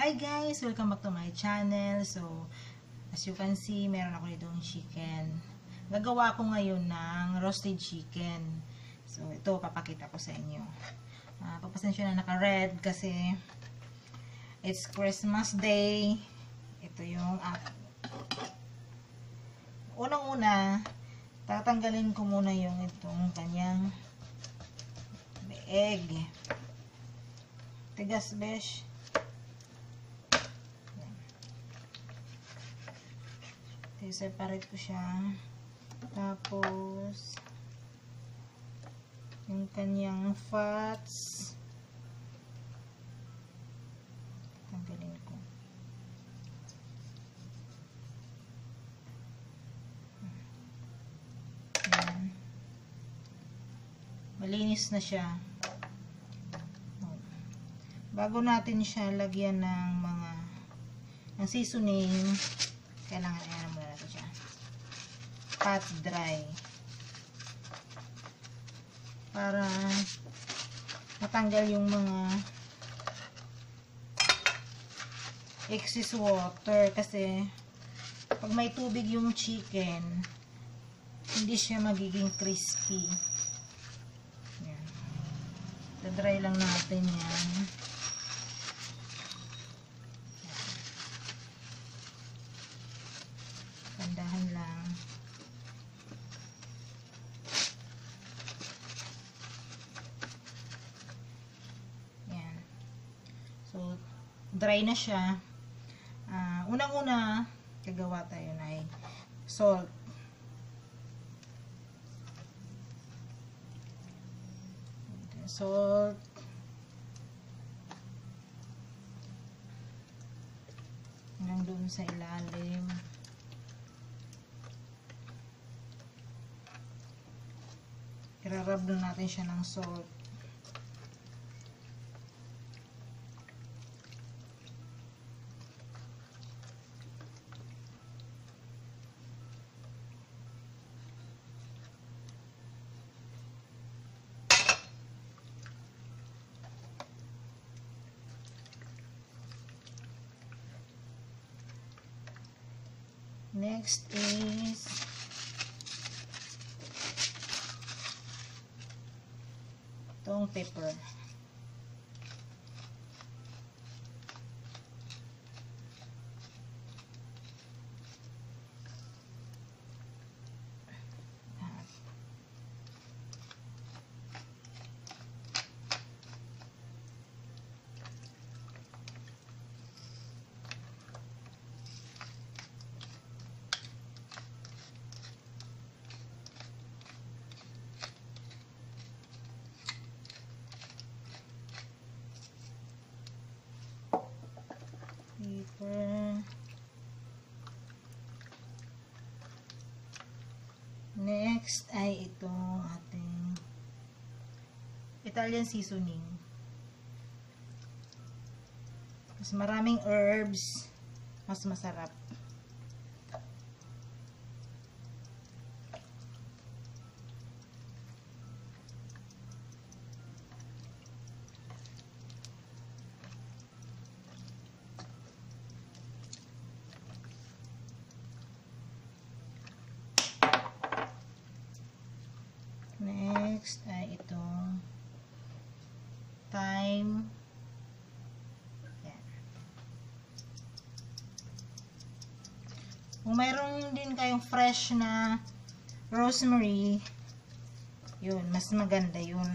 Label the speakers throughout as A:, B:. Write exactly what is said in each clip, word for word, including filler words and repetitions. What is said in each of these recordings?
A: Hi guys! Welcome back to my channel. So, as you can see, meron ako ditong chicken. Gagawa ko ngayon ng roasted chicken. So, ito, papakita ko sa inyo. Uh, Papasensya na naka-red kasi it's Christmas Day. Ito yung uh, unang-una, tatanggalin ko muna yung itong kanyang egg. Tigas, besh. I-separate ko siya. Tapos yung kanyang fats tanggalin ko. Ayan. Malinis na siya. Bago natin siya lagyan ng mga ng seasoning, kailangan ayan muna natin siya pat dry para matanggal yung mga excess water, kasi pag may tubig yung chicken hindi siya magiging crispy. Ayan. Dry lang natin yan. Tandahan lang. Yan. So, dry na siya. Uh, Unang-una, gagawa tayo na ay salt. Salt. Hanggang doon sa ilalim. Irarab na natin siya ng salt. Next is itong pepper. Pepper. Next ay itong ating Italian seasoning. Mas maraming herbs, mas masarap. Next ay itong thyme. Yan. Kung mayroon din kayong fresh na rosemary, yun, mas maganda yun.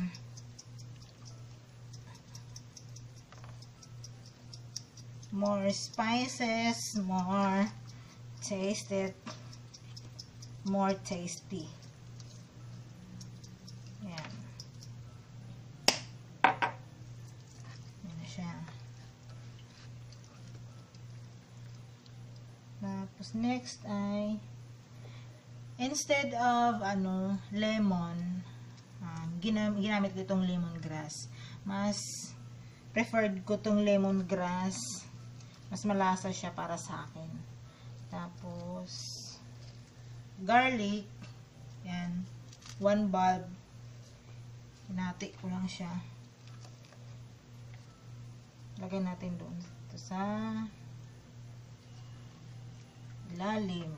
A: More spices, more tasted, more tasty. Yan. Yan na siya. Tapos next ay instead of ano lemon, uh, ginam ginamit ko itong lemongrass. Mas preferred ko itong lemongrass. Mas malasa siya para sa akin. Tapos garlic. Yan. One bulb. Hinati ko lang siya. Lagay natin doon. Ito dito sa ilalim.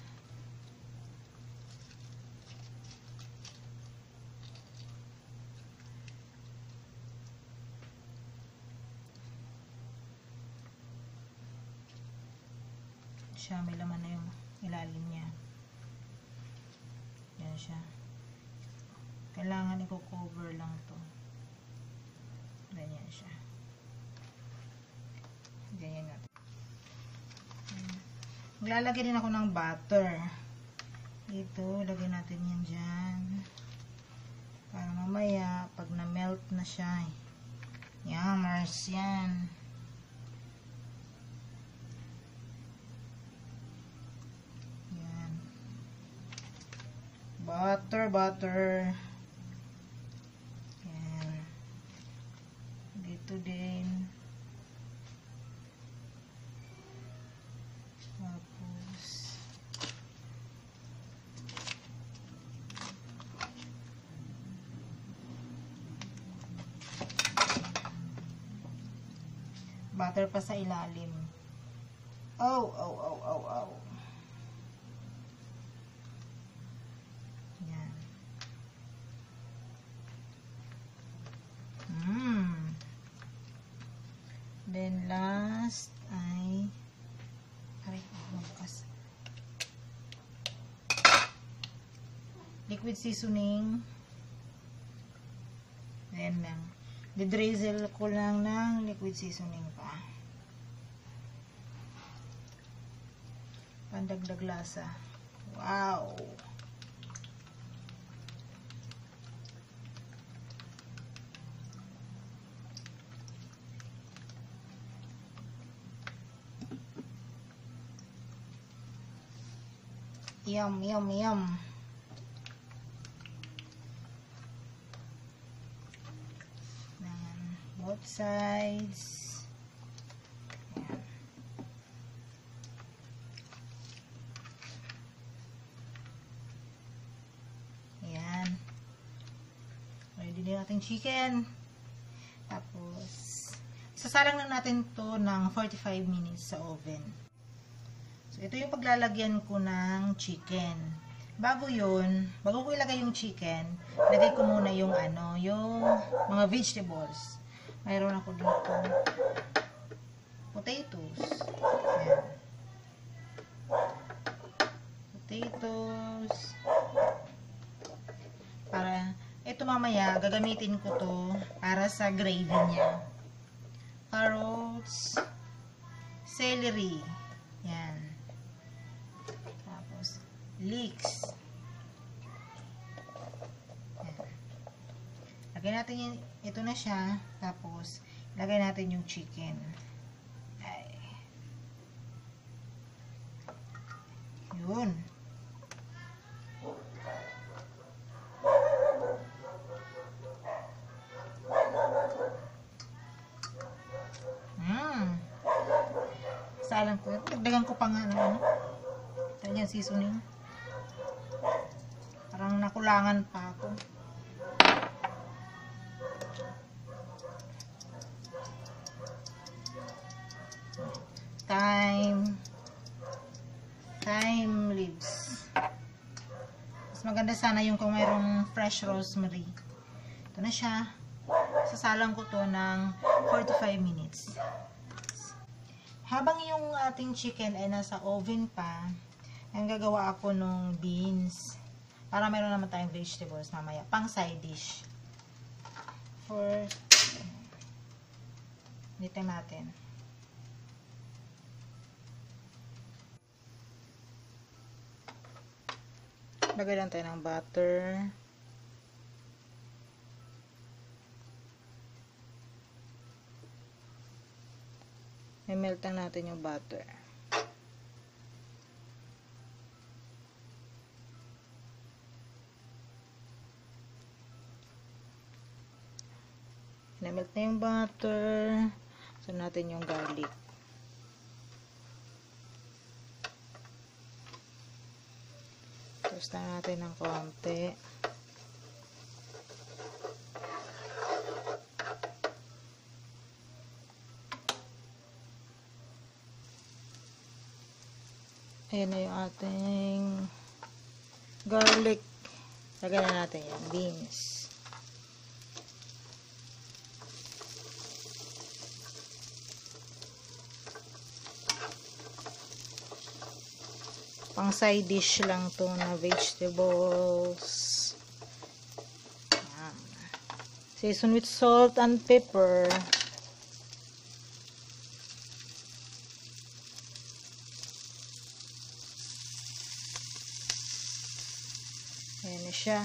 A: Siya, may laman na yung ilalim niya. Yan siya. Kailangan i-cover lang to. Ganyan siya. Ganyan natin. Maglalagay din ako ng butter. Ito, lagay natin yan dyan. Para mamaya, pag na-melt na siya, yummers yan. Yan. Butter, butter. Yan. Dito din. Tapos, butter pa sa ilalim. Oh, oh, oh, oh, oh. Yan. Mm. Then last ay aray, magbukas. Liquid seasoning. Ayan lang. Didrizzle ko lang ng liquid seasoning pa. Pandagdag lasa. Wow! Yum, yum, yum. Both sides. Ayan. Ayan. Ready din natin chicken. Tapos, sasalang lang natin to ng forty-five minutes sa oven. So, ito yung paglalagyan ko ng chicken. Bago yun, bago ko ilagay yung chicken, lagay ko muna yung ano, yung mga vegetables. Mayroon ako dito potatoes. Ayan. Potatoes. Para, ito mamaya, gagamitin ko to para sa gravy niya. Carrots. Celery. Yan. Tapos, leeks. Lagay natin yung, ito na siya, tapos, lagay natin yung chicken. Ay. Yun. Mmm. Salang ko. Dagdagan ko pa nga ng ano. Ito yan, seasoning. Parang nakulangan pa ako. Thyme. Thyme leaves. Mas maganda sana yung kung mayroong fresh rosemary. Ito na siya. Sasalang ko to ng forty-five minutes. Habang yung ating chicken ay nasa oven pa, ang gagawa ako ng beans. Para mayroon naman tayong vegetables mamaya. Pang side dish. For dito natin. Lagay lang tayo ng butter. I-melt lang natin yung butter. Na-melt na yung butter. So natin yung garlic. Toast na natin ng konti. Ayan na yung ating garlic. Lagyan na natin yan. Beans. Pang side dish lang to na vegetables. Ayan. Season with salt and pepper. Ayan na siya.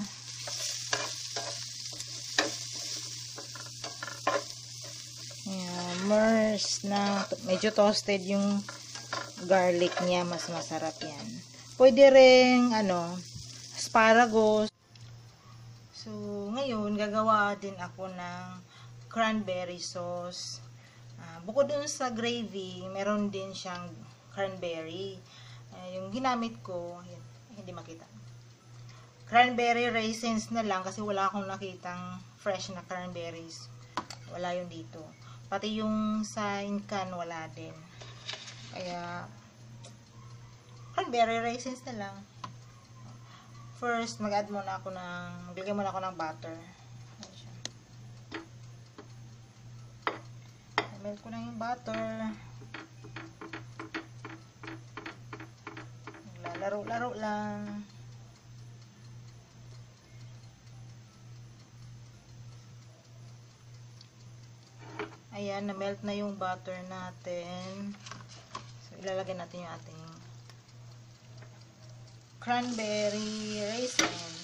A: Ayan, immerse na. Medyo toasted yung garlic niya. Mas masarap yan. Pwede ring, ano, asparagus. So, ngayon, gagawa din ako ng cranberry sauce. Uh, bukod dun sa gravy, meron din siyang cranberry. Uh, yung ginamit ko, yun, hindi makita. Cranberry raisins na lang kasi wala akong nakitang fresh na cranberries. Wala yung dito. Pati yung sa incan wala din. Kaya cranberry raisins na lang. First, mag-add muna ako ng bigyan muna ako ng butter. Melt ko na yung butter. Lalaro-laro lang. Ayan, na-melt na yung butter natin. So, ilalagay natin yung ating cranberry raisins.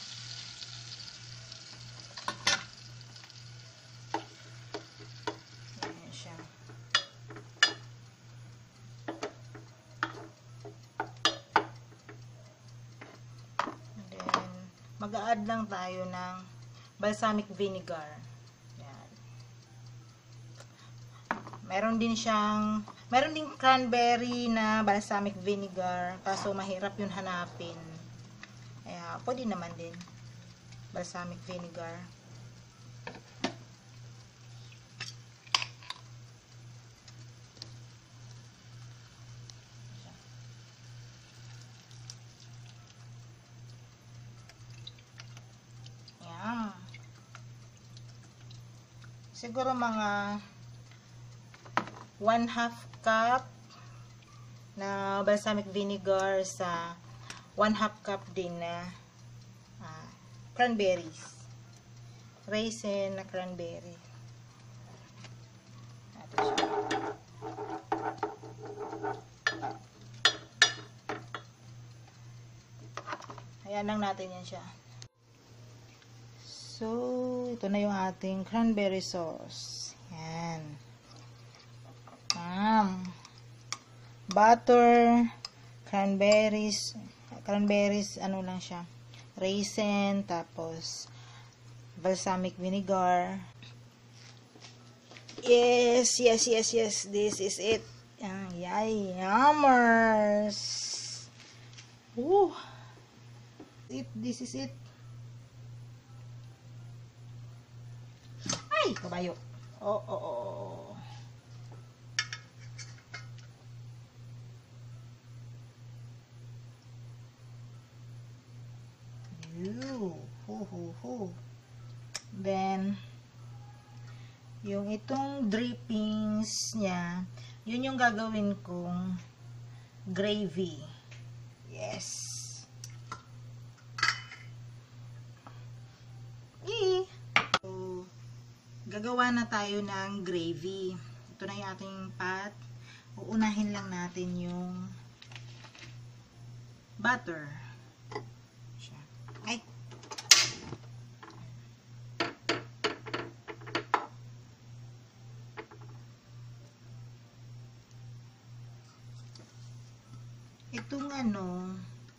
A: Ayan siya. And then, mag-a-add lang tayo ng balsamic vinegar. Meron din siyang, meron din cranberry na balsamic vinegar, kaso mahirap yun hanapin. Kaya, pwede naman din. Balsamic vinegar. Yan. Siguro mga one half cup na balsamic vinegar sa one half cup din na uh, cranberries. Raisin na cranberry. Ayan lang natin yan siya. So, ito na yung ating cranberry sauce. Yan. Um, butter, cranberries, cranberries, ano lang siya, raisin, tapos balsamic vinegar. Yes, yes, yes, yes, this is it. Yan, yay, yummers. Woo. It, this is it. Ay, kabayo. Oh, oh, oh. Ew. Ho, ho, ho. Then, yung itong drippings niya, yun yung gagawin kong gravy. Yes. Yee. So, gagawa na tayo ng gravy. Ito na yung ating pot. Uunahin lang natin yung butter. Ay. Itong ano,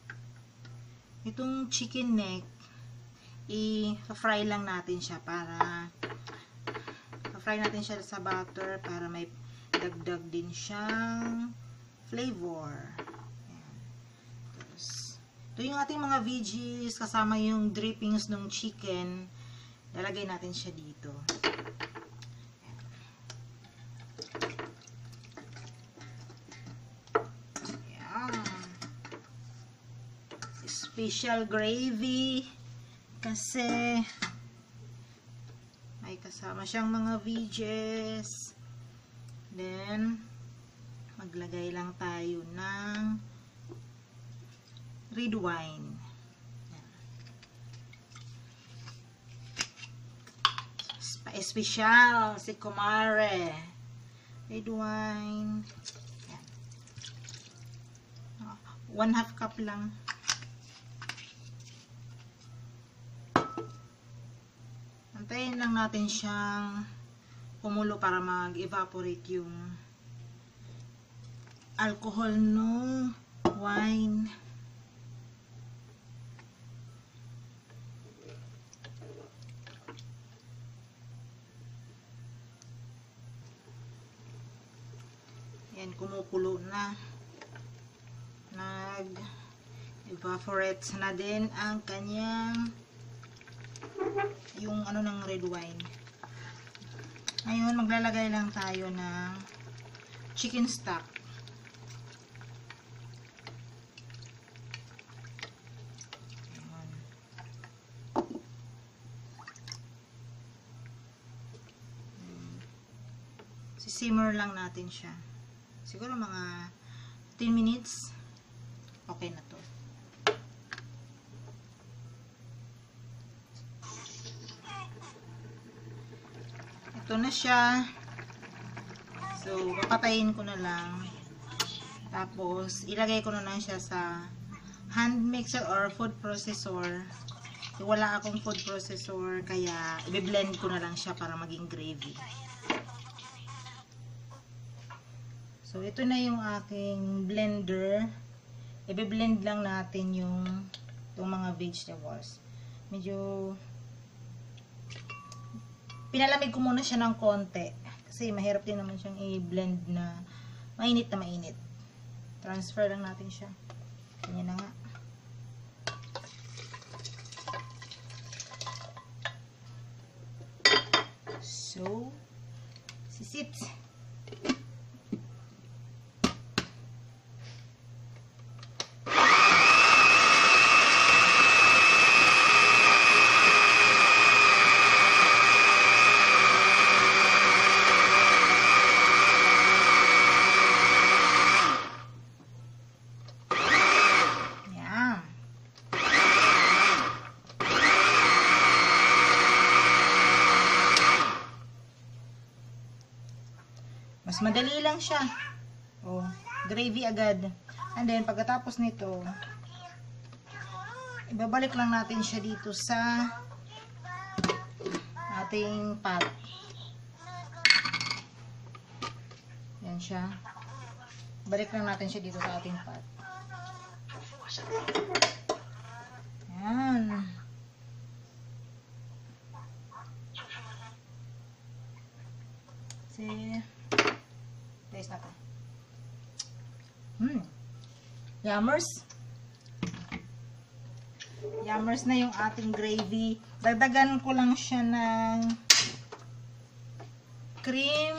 A: itong chicken neck, i-fry lang natin siya para fry natin siya sa butter para may dagdag din siyang flavor. Ayan. Tapos, ito yung ating mga veggies kasama yung drippings ng chicken. Lalagay natin siya dito. Ayan. special gravy kasi may kasama siyang mga veggies. Then maglagay lang tayo ng red wine. Special si Kumare. Red wine. Yan. One half cup lang. Antayin lang natin siyang kumulo para mag-evaporate yung alcohol no wine. Yan, kumukulo na. Nag-evaporate na din ang kanyang yung ano ng red wine. Ngayon, maglalagay lang tayo ng chicken stock. Ayan. Sisimmer lang natin siya. Siguro mga ten minutes. Okay na to. Ito na siya. So, papatayin ko na lang. Tapos, ilagay ko na lang siya sa hand mixer or food processor. So, wala akong food processor, kaya i-blend ko na lang siya para maging gravy. So, ito na yung aking blender. I-blend lang natin yung itong mga vegetables. Medyo pinalamig ko muna siya ng konti. Kasi mahirap din naman siyang i-blend na mainit na mainit. Transfer lang natin siya. Ganyan na nga. So, sisit. Mas madali lang siya. Oh, gravy agad. And then, pagkatapos nito, ibabalik lang natin siya dito sa ating pot. Yan siya. Balik lang natin siya dito sa ating pot. Yan. See? Taste natin. Hmm. Yummers. Yummers na yung ating gravy. Dagdagan ko lang siya ng cream.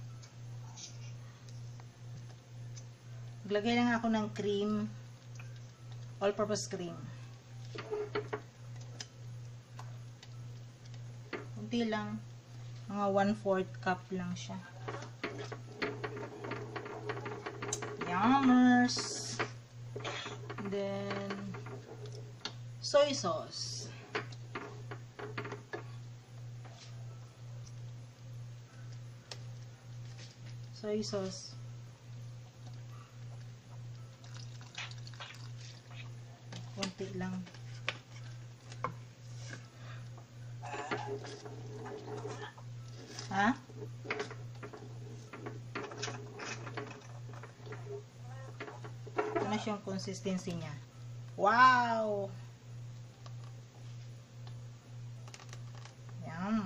A: Maglagay lang ako ng cream. All-purpose cream. Kunti lang. Mga one fourth cup lang siya. Yummers. Then, soy sauce. Soy sauce. Konti lang. Ha? Ito na siyang consistency niya. Wow! Yum!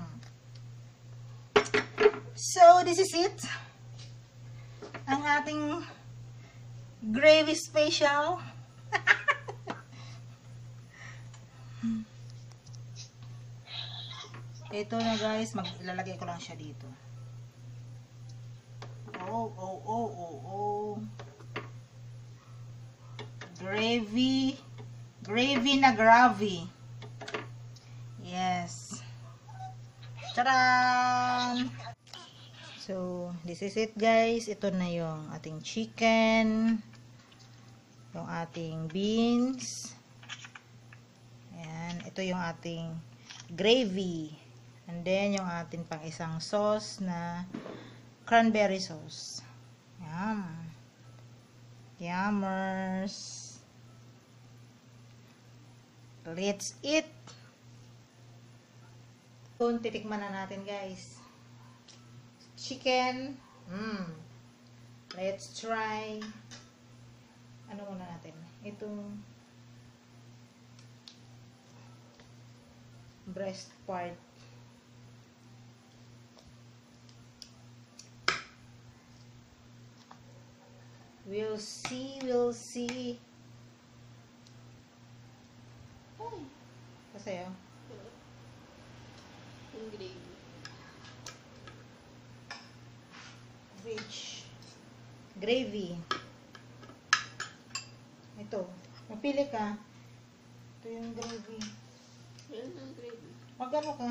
A: So, this is it. Ang ating gravy special. Ito na guys, maglalagay ko lang siya dito. Oh, oh, oh, oh, oh. Gravy Gravy na gravy. Yes. Charan! So, this is it guys. Ito na yung ating chicken. Yung ating beans. Ayan. Ito yung ating gravy. And then, yung ating pang isang sauce na cranberry sauce. Yum. Yummers. Let's eat. So, titikman na natin guys. Chicken. Mm. Let's try. Ano muna natin? Itong breast part. We'll see, we'll see. Ay, kasayo.
B: Yung gravy.
A: Rich. Gravy. Ito. Mapili ka. Ito yung gravy.
B: Yan ang gravy.
A: Magano ka?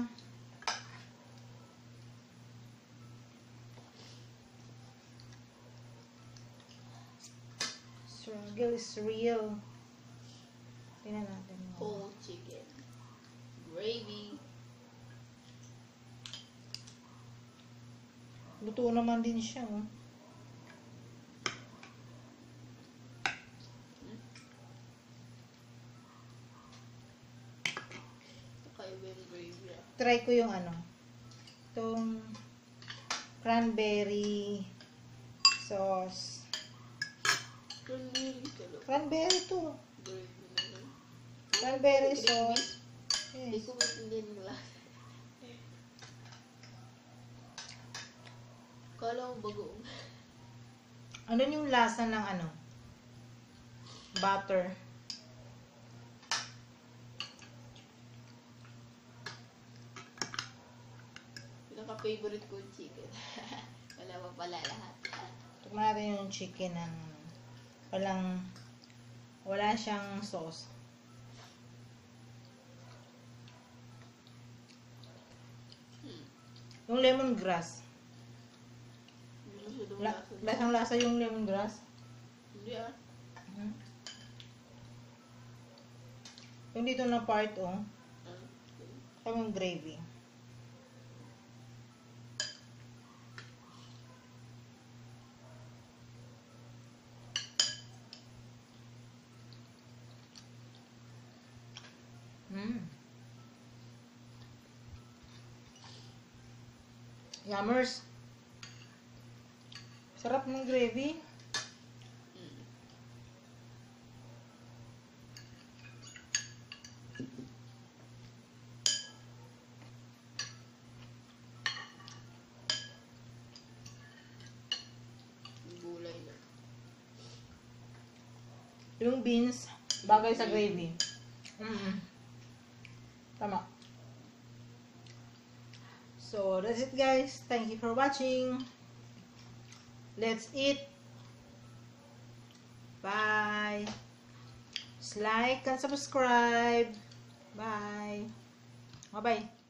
A: Struggle is real. Tingnan natin.
B: Whole chicken. Gravy.
A: Luto naman din siya, oh.
B: Kakaiba yung gravy ah.
A: Try ko yung ano. Itong cranberry sauce.
B: Cranberry talo.
A: Cranberry to.
B: Gravy naman.
A: Cranberry
B: Gravy?
A: sauce.
B: Hindi
A: Yes.
B: ko maintindihan yung lasa. Kala ko bagoong.
A: Ano yung lasa ng ano? Butter.
B: Pinaka-favorite ko yung chicken. Wala pa pala lahat.
A: Tignan natin yung chicken ng walang wala siyang sauce.
B: Hmm.
A: Yung lemongrass.
B: Hindi masyadong
A: La
B: lasa.
A: lasang lasa yung lemongrass.
B: Hindi ah.
A: Mhm. Yung dito na part, oh.
B: Ah, okay.
A: Ito yung gravy. Mm. Yummers. Sarap ng gravy.
B: Hmm. Yung gulay na.
A: Yung beans, bagay sa gravy. Mm-mm. Tama. So, that's it guys. Thank you for watching. Let's eat. Bye. Just like and subscribe. Bye. Bye-bye.